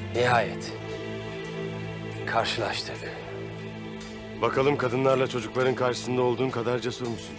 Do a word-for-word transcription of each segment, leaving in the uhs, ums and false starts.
Nihayet. Karşılaştık. Bakalım kadınlarla çocukların karşısında olduğun kadar cesur musun?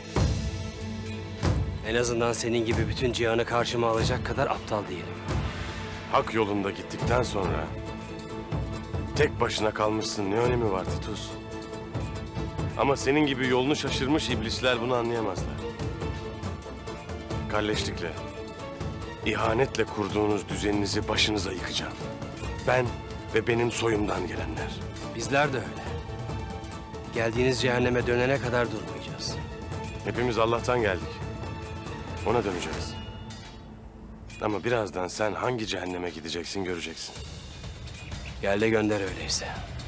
En azından senin gibi bütün cihanı karşıma alacak kadar aptal değilim. Hak yolunda gittikten sonra tek başına kalmışsın, ne önemi var Titus? Ama senin gibi yolunu şaşırmış iblisler bunu anlayamazlar. Kalleşlikle, ihanetle kurduğunuz düzeninizi başınıza yıkacağım. Ben ve benim soyumdan gelenler. Bizler de öyle. Geldiğiniz cehenneme dönene kadar durmayacağız. Hepimiz Allah'tan geldik. Ona döneceğiz. Ama birazdan sen hangi cehenneme gideceksin göreceksin. Gel de gönder öyleyse.